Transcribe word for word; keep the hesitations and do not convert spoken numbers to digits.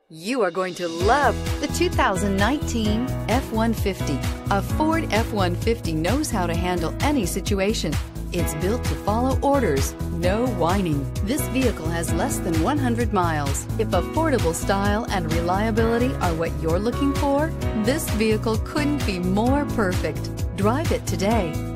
You are going to love the two thousand nineteen F one fifty. A Ford F one fifty knows how to handle any situation. It's built to follow orders, no whining. This vehicle has less than one hundred miles. If affordable style and reliability are what you're looking for, this vehicle couldn't be more perfect. Drive it today.